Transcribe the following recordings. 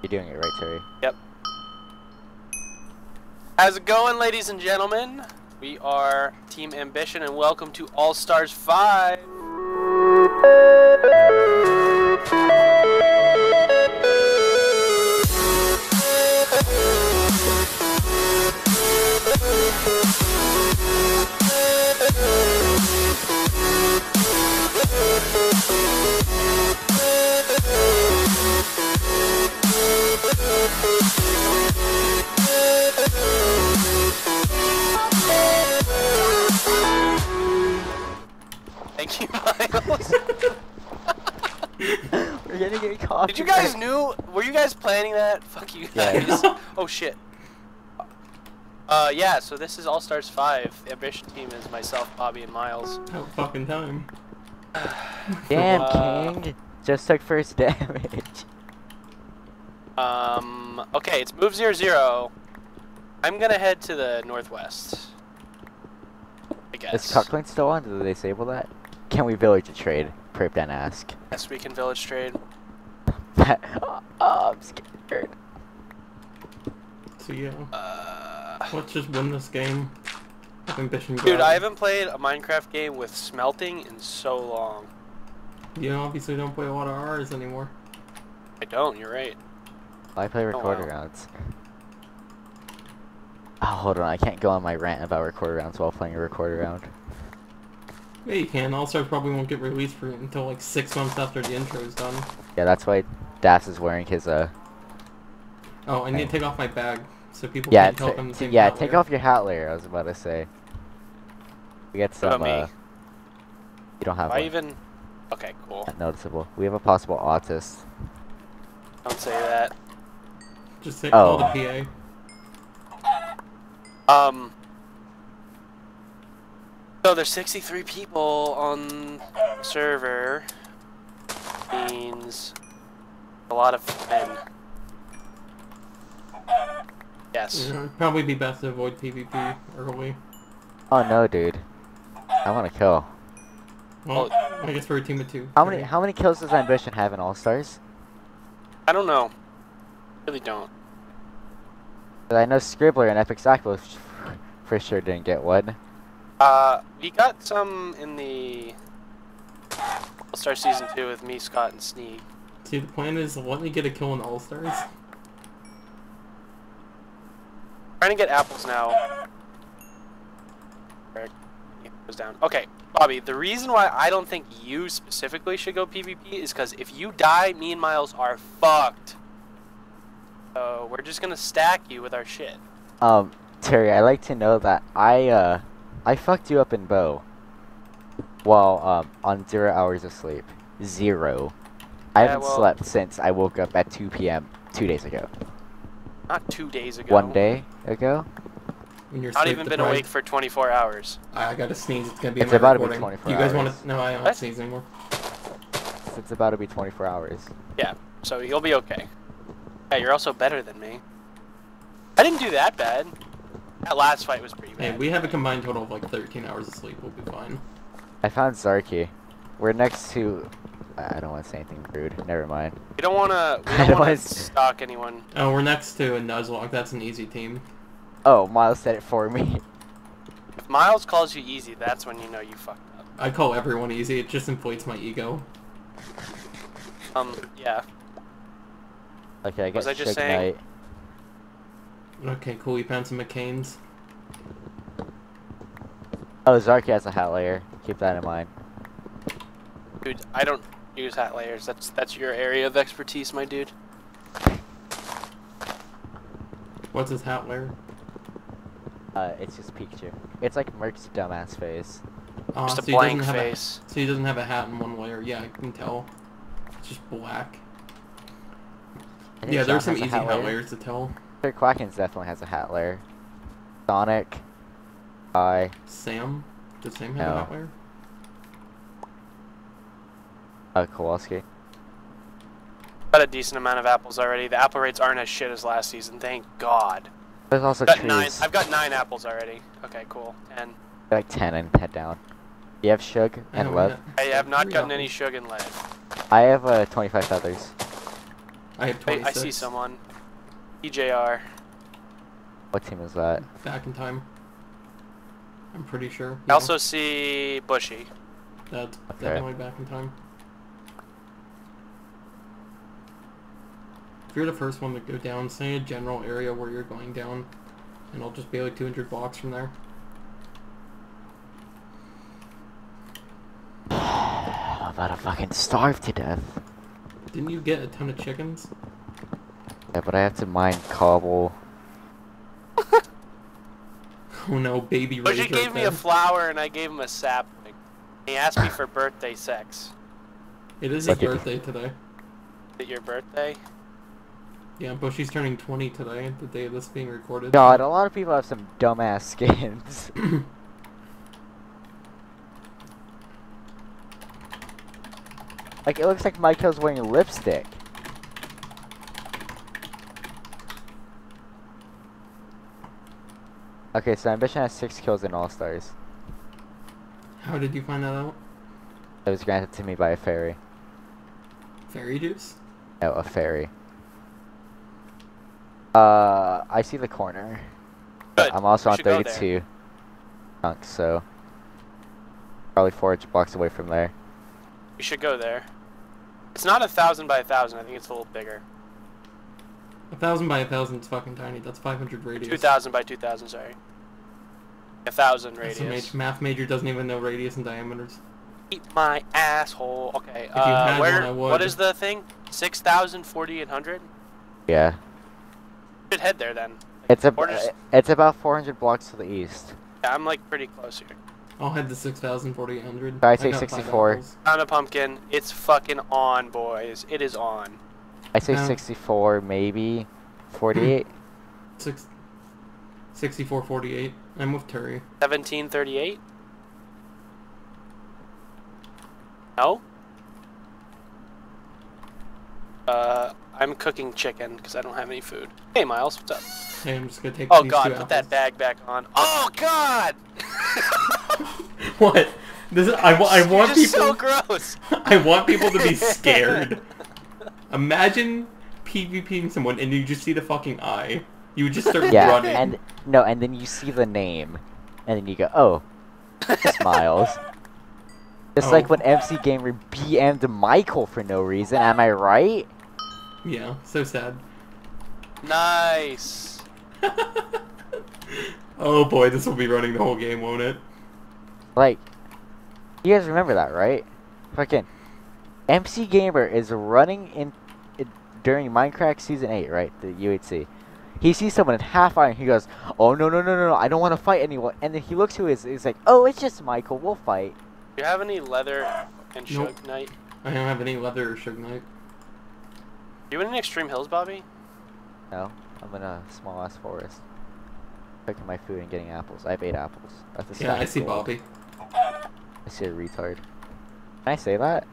You're doing it right, Terry. Yep. How's it going, ladies and gentlemen? We are Team Ambition, and welcome to All Stars 5. Thank you, Miles. We're gonna get caught. Did you guys were you guys planning that? Fuck you guys. Yes. Oh shit. Yeah, so this is All Stars 5. The Ambition team is myself, Bobby, and Miles. How fucking time. Damn, King. Just took first damage. Okay, it's move 0-0. I'm gonna head to the northwest. I guess. Is Cuckling still on? Did they disable that? Can we village a trade? Prip then ask. Yes, we can village trade. Oh, I'm scared. So yeah, let's just win this game. Have Ambition Dude, grab. I haven't played a Minecraft game with smelting in so long. You obviously don't play a lot of R's anymore. I don't, you're right. I play recorder wow. rounds. Oh, hold on. I can't go on my rant about recorder rounds while playing a recorder round. Yeah, you can. All Stars probably won't get released for until like 6 months after the intro is done. Yeah, that's why Das is wearing his Oh, I need to take off my bag so people Yeah, can't tell if I'm the same yeah. hat Take layer. off your hat layer. I was about to say. We get What some. about me? You don't have Why one. even? Okay, cool. Not noticeable. We have a possible autist. Don't say that. Just say Oh. call the PA. So there's 63 people on the server. Means a lot of men. Yes. Yeah, it'd probably be best to avoid PvP early. Oh no, dude. I want to kill. Well, I guess we're a team of 2. How many kills does Ambition have in All Stars? I don't know. Really don't. I know Scribbler and Epic Sackville for sure didn't get one. We got some in the All Star Season 2 with me, Scott, and Sneak. See, the plan is let me get a kill in All Stars. Trying to get apples now. Where it goes down. Okay, Bobby, the reason why I don't think you specifically should go PvP is because if you die, me and Miles are fucked. So we're just gonna stack you with our shit. Terry, I like to know that I fucked you up in bow. While on 0 hours of sleep. 0. I haven't well, slept since I woke up at 2 p.m. 2 days ago. Not 2 days ago. 1 day ago? When you're Not sleep even been deprived. awake for 24 hours. I gotta sneeze. It's gonna be It's in my about to be recording. 24 Do you guys hours. want to? No, I don't What? sneeze anymore. It's about to be 24 hours. Yeah, so you'll be okay. Yeah, you're also better than me. I didn't do that bad. That last fight was pretty bad. Hey, we have a combined total of like 13 hours of sleep. We'll be fine. I found Zarky. We're next to... I don't want to say anything rude. Never mind. We don't wanna stalk anyone. Oh, we're next to a Nuzlocke. That's an easy team. Oh, Miles said it for me. If Miles calls you easy, that's when you know you fucked up. I call everyone easy. It just inflates my ego. Yeah. Okay, I guess Was I just Suge saying? Knight. Okay, cool. We found some McCains. Oh, Zarky has a hat layer. Keep that in mind. Dude, I don't use hat layers. That's your area of expertise, my dude. What's his hat layer? It's just Pikachu. It's like Merc's dumbass face. Just a so he doesn't blank have face. So he doesn't have a hat in one layer. Yeah, I can tell. It's just black. I think Yeah, Sean there's some has a easy hat hat layer. layers to tell. Sir Quackins definitely has a hat layer. Sonic. Sam? Does Sam have No. a hat layer? Kowalski. Got a decent amount of apples already. The apple rates aren't as shit as last season, thank God. There's also I've got trees. 9. I've got 9 apples already. Okay, cool. 10. Like 10 and head down. You have Shug and know, Lev. I have not Three gotten apples. any sugar and lead. I have 25 feathers. I have 26. I see someone. EJR. What team is that? Back in time. I'm pretty sure. I also see Bushy. That's Okay. definitely back in time. If you're the first one to go down, say a general area where you're going down, and I'll just be like 200 blocks from there. I'm about to fucking starve to death. Didn't you get a ton of chickens? Yeah, but I have to mine cobble. Oh no, baby Ray's Bushy right gave me there. a flower and I gave him a sapling. He asked me for birthday sex. It is his Okay. birthday today. Is it your birthday? Yeah, Bushy's turning 20 today, the day of this being recorded. God, a lot of people have some dumbass skins. Like, it looks like Michael's wearing lipstick. Okay, so Ambition has 6 kills in All-Stars. How did you find that out? It was granted to me by a fairy. Fairy juice? No, a fairy. I see the corner. Good. I'm also We on should go there. 32 chunks, so probably 4 blocks away from there. You should go there. It's not 1,000 by 1,000. I think it's a little bigger. 1,000 by 1,000 is fucking tiny. That's 500 radius. 2,000 by 2,000. Sorry. 1,000 That's radius. a math major doesn't even know radius and diameters. Eat my asshole. Okay. you had Where? one, I would. What is the thing? 6,000, 4,800. Yeah, Should head there then. it's Borders- it's about 400 blocks to the east. Yeah, I'm like pretty close here. I'll head to 6,000, 4,800. So I say got 64. 5 apples. Found a pumpkin. It's fucking on, boys. It is on. I say Yeah. 64, maybe 48. 64, 48. I'm with Terry. 1738. No. I'm cooking chicken because I don't have any food. Hey, Miles, what's up? Hey, I'm just gonna take Oh these God, 2 put that apples. bag back on. Oh God! What? This is, I want You're people. just so gross. I want people to be scared. Imagine PvPing someone and you just see the fucking eye. You would just start Yeah, running. and no, and then you see the name, and then you go, oh, it's Miles. Just Oh. like when MC Gamer BM'd Michael for no reason, am I right? Yeah, so sad. Nice. Oh boy, this will be running the whole game, won't it? Like, you guys remember that, right? Fucking MC Gamer is running in during Minecraft Season 8, right? The UHC. He sees someone in half iron. He goes, "Oh no, I don't want to fight anyone." And then he looks to he's like, "Oh, it's just Michael. We'll fight." Do you have any leather and Nope. Shug Knight? I don't have any leather or Suge Knight. You in Extreme Hills, Bobby? No, I'm in a small ass forest, picking my food and getting apples. I have 8 apples. That's a Yeah, stack I of see gold. Bobby. I see a retard. Can I say that?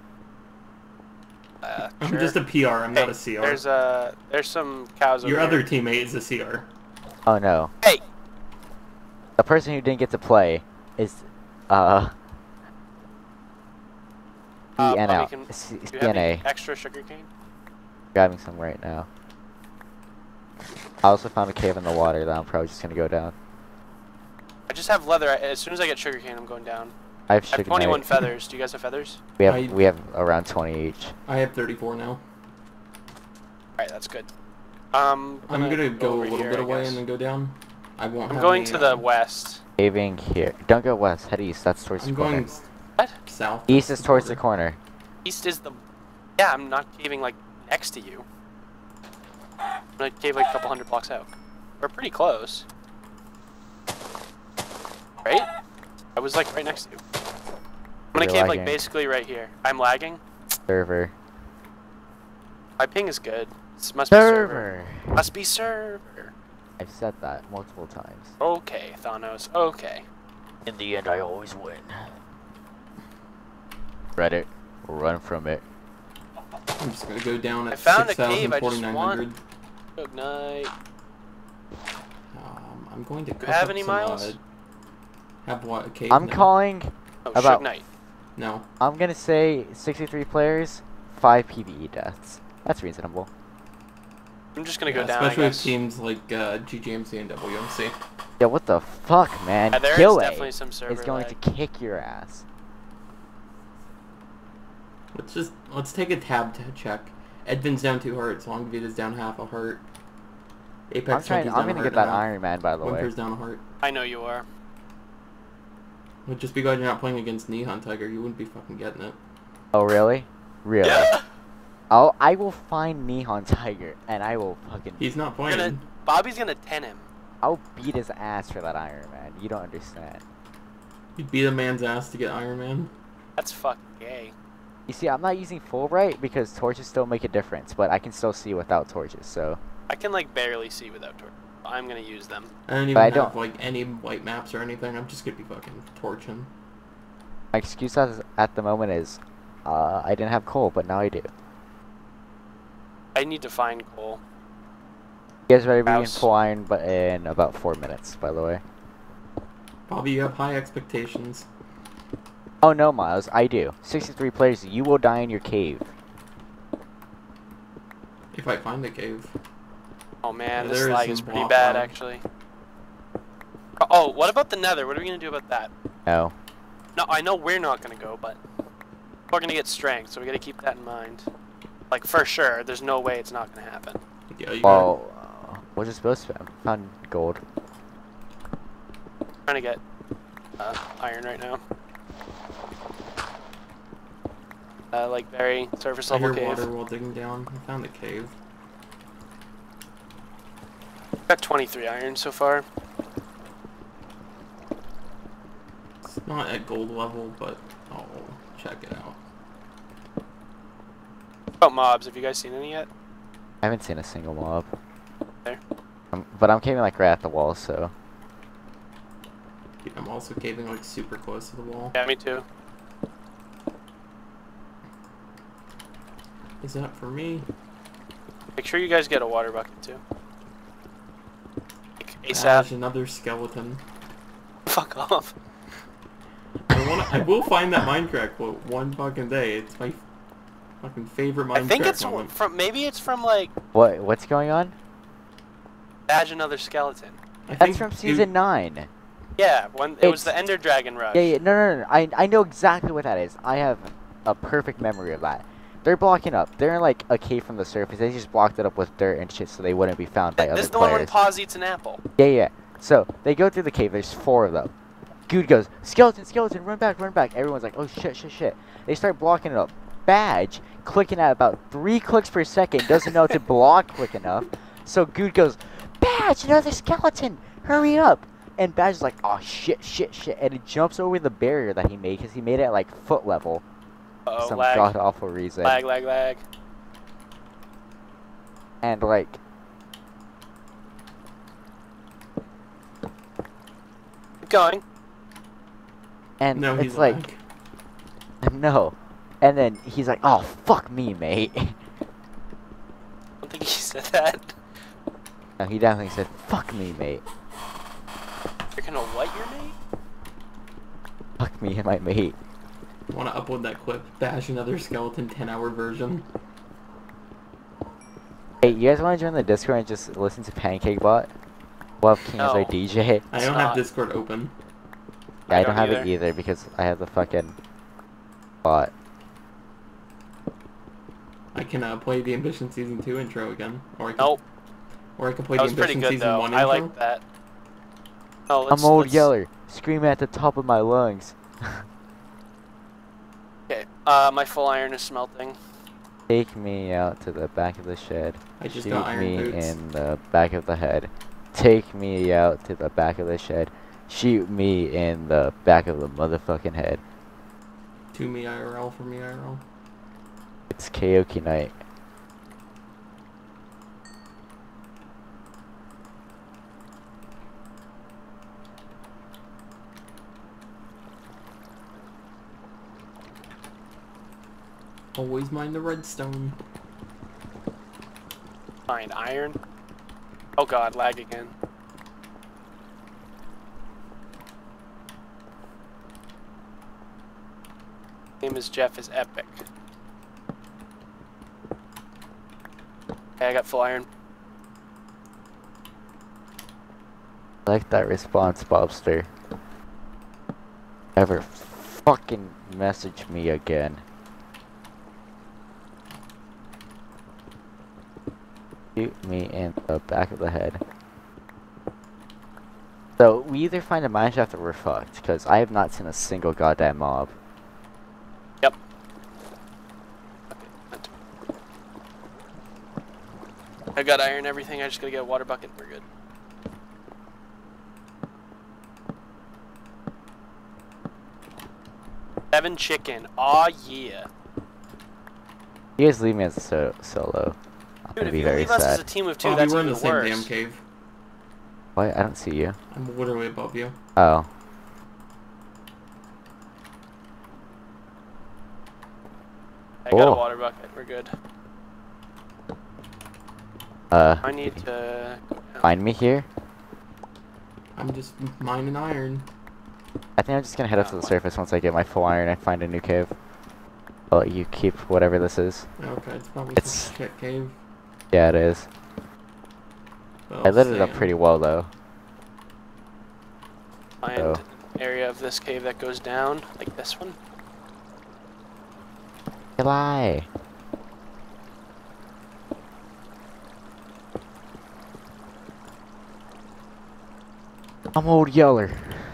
I'm Sure. just a PR, I'm not a CR. There's some cows over Your here. other teammate is a CR. Oh no. Hey! The person who didn't get to play is Bobby, ENL. do you have CNA. any extra sugarcane? Grabbing some right now. I also found a cave in the water that I'm probably just gonna go down. I just have leather. As soon as I get sugarcane, I'm going down. I have I have sugar 21 knight. feathers. Do you guys have feathers? We have around 20 each. I have 34 now. Alright, that's good. I'm gonna go a over little here, bit I away guess. and then go down. I won't I'm have going any, to the west. Caving here. Don't go west. Head east. That's towards I'm the corner. going What? south. East That's is towards the border. corner. East is the... Yeah, I'm not caving, like, next to you. I'm gonna cave, like, a couple hundred blocks out. We're pretty close. Right? I was, like, right next to you. I'm gonna You're cave, like, lagging. basically right here. I'm lagging. Server. My ping is good. This must be server. Server. Must be server. I've said that multiple times. Okay, Thanos. Okay. In the end, I always win. Reddit. Run from it. I'm just gonna go down I at found a 6,000, cave, I just 4,900. Good night. I'm going to cook have up any some, miles? have what, a cave I'm now? calling. Oh, About- Suge Knight. No. I'm gonna say 63 players, 5 PvE deaths. That's reasonable. I'm just gonna go down, especially I with guess. teams like GGMC and WMC. Yeah, what the fuck, man? Yeah, there is Gilly definitely some server is going lag. to kick your ass. Let's take a tab to check. Edvin's down 2 hearts. Long Vita's down half a heart. Apex I'm down gonna a get heart that and a half. Iron Man, by the way. Winter's down a heart. I know you are. But just because you're not playing against Neon Tiger, you wouldn't be fucking getting it. Oh, really? Really? Yeah. I will find Neon Tiger, and I will fucking... He's not playing. Bobby's gonna 10 him. I'll beat his ass for that Iron Man. You don't understand. You'd beat a man's ass to get Iron Man. That's fucking gay. You see, I'm not using Fulbright because torches still make a difference, but I can still see without torches, so... I can like barely see without torch. I'm gonna use them. I don't even But I have don't- like any white maps or anything. I'm just gonna be fucking torching. My excuse at the moment is, I didn't have coal, but now I do. I need to find coal. You guys better be in House. full iron, but in about 4 minutes, by the way. Bobby, you have high expectations. Oh no, Miles, I do. 63 players, you will die in your cave. If I find a cave. Oh man, Yeah, this there is lag some is pretty block bad lag. actually. Oh, what about the Nether? What are we gonna do about that? No. No, I know we're not gonna go, but we're gonna get strength, so we gotta keep that in mind. Like for sure, there's no way it's not gonna happen. Yeah, you Well, we'll just both spam. Found gold. Trying to get iron right now. Like very surface I hear level cave. water while digging down. I found a cave. Got 23 iron so far. It's not at gold level, but I'll check it out. What about mobs? Have you guys seen any yet? I haven't seen a single mob. There. But I'm caving like right at the wall, so... Dude, I'm also caving like super close to the wall. Yeah, me too. Is that for me? Make sure you guys get a water bucket too. Like, There's ASAP. another skeleton. Fuck off. I will find that Minecraft quote one fucking day. It's my fucking favorite Minecraft I think it's moment. from maybe it's from like What's going on? Badge Another Skeleton. I That's think, from dude, season 9. Yeah, when it was the It's- Ender Dragon Rush. Yeah, no. I know exactly what that is. I have a perfect memory of that. They're blocking up. They're in like a cave from the surface. They just blocked it up with dirt and shit so they wouldn't be found by This other is the one when players. Paz eats an apple. Yeah. So they go through the cave. There's 4 of them. Dude goes, skeleton, run back. Everyone's like, oh shit. They start blocking it up. Badge, clicking at about 3 clicks per second, doesn't know to block quick enough. So Good goes, Badge, another skeleton, hurry up. And Badge is like, oh shit. And it jumps over the barrier that he made because he made it at like foot level. Uh-oh, Some lag. god awful reason. Lag. And like, Keep going. and No, he's it's like, lag. no. And then he's like, oh fuck me, mate. I don't think he said that. No, he definitely said, fuck me, mate. You're gonna what your mate? Fuck me and my mate. Want to upload that clip? Bash Another Skeleton 10-hour version. Hey, you guys want to join the Discord and just listen to Pancake Bot? We'll have King as our No. DJ. I It's don't not. have Discord open. Yeah, I don't don't have it either because I have the fucking bot. I can play the Ambition Season 2 intro again. Or I can, Nope. Or I can play That the was pretty Ambition good Season though. 1 I intro. like that. Oh, I'm old Yeller, screaming at the top of my lungs. Okay. My full iron is smelting. Take me out to the back of the shed. I just Shoot got iron me boots. in the back of the head. Take me out to the back of the shed. Shoot me in the back of the motherfucking head. To me IRL for me IRL. It's karaoke night. Always mind the redstone. Find iron. Oh god, lag again. Name is Jeff is epic. Okay, I got full iron. I like that response, Bobster. Ever fucking message me again. Shoot me in the back of the head. So, we either find a mineshaft or we're fucked, because I have not seen a single goddamn mob. Yep. I got iron and everything, I just gotta get a water bucket, we're good. Seven chicken, aw yeah. You guys leave me as a solo. I'm Dude, gonna if be you very leave us as a sad. team of two, Bobby, that's we're in even the same worse. damn cave. What? I don't see you. I'm literally above you. Oh. I got a Oh. water bucket, we're good. I need to go down. Find me here? I'm just mining iron. I think I'm just gonna head up to the surface once I get my full iron and find a new cave. I'll let you keep whatever this is. Okay, it's probably It's- some shit cave. Yeah, it is. Well, I lit it up sand. pretty well, though. Find Oh. an area of this cave that goes down, like this one. Lie. I'm Old Yeller.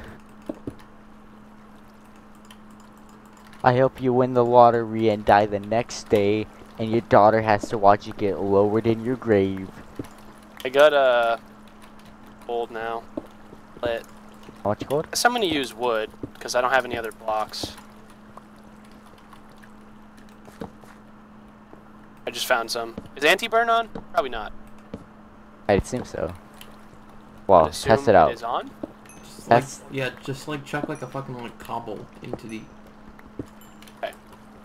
I hope you win the lottery and die the next day, and your daughter has to watch you get lowered in your grave. I got gold now. Lit. How much gold? Guess I'm gonna use wood, because I don't have any other blocks. I just found some. Is anti-burn on? Probably not. I'd assume so. I'd Well, assume test it out. It is on? Just That's- like, yeah, just like chuck like a fucking like cobble into the. Okay.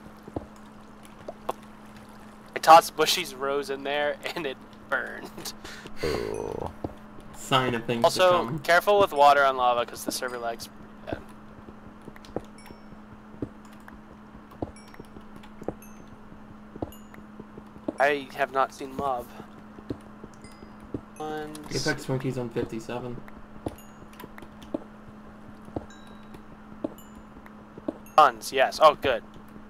I tossed Bushy's rose in there, and it burned. Oh. Sign of things to Also, come. careful with water on lava, because the server lags pretty bad. I have not seen mob. Apex Twinkies on 57. Tons, yes. Oh, good.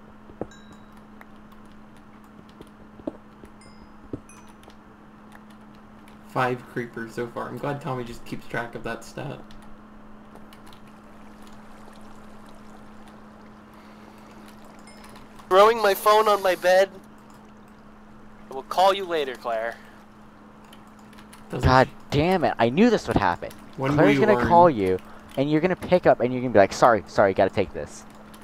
Five creepers so far. I'm glad Tommy just keeps track of that stat. Throwing my phone on my bed. I will call you later, Claire. Doesn't God damn it! I knew this would happen. When will Claire's you gonna learn? call you, and you're gonna pick up, and you're gonna be like, "Sorry, gotta take this."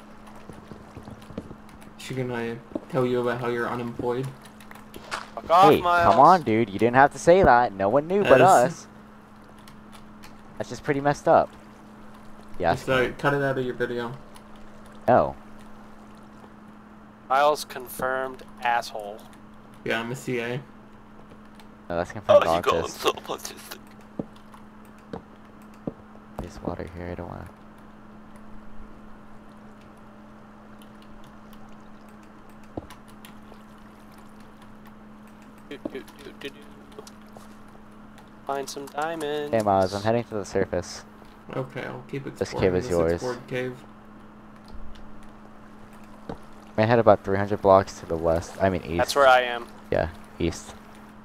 She gonna tell you about how you're unemployed? Fuck off, Hey, Miles. come on, dude. You didn't have to say that. No one knew but Yes. us. That's just pretty messed up. Yeah. Just cut it out of your video. No. Miles confirmed asshole. Yeah, I'm a CA. No, that's confirmed Oh, you got him autist. so autistic. There's water here. I don't wanna. Do. Find some diamonds. Hey, Miles. I'm heading to the surface. Okay, I'll keep exploring This cave is yours. explored cave. I head about 300 blocks to the west. I mean east. That's where I am. Yeah, east.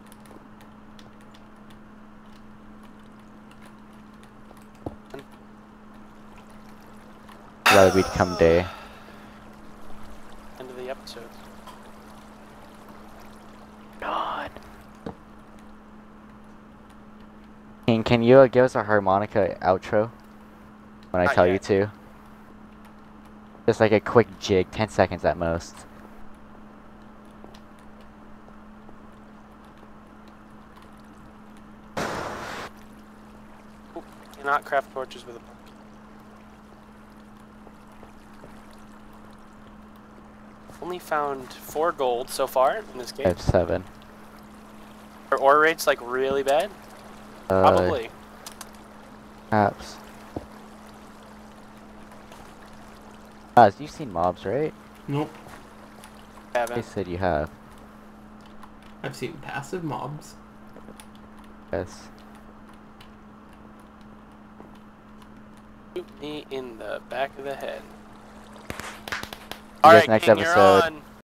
Let it become day. End of the episode. God. Can you give us a harmonica outro when I Not tell you yet. to? Just like a quick jig, 10 seconds at most. Ooh, cannot craft torches with a pumpkin. Only found 4 gold so far in this I game. have 7. Are ore rates like really bad? Probably. Perhaps. You've seen mobs, right? Nope. They Haven't. said you have. I've seen passive mobs. Yes. Shoot me in the back of the head. guys Alright, next King, you're episode. on.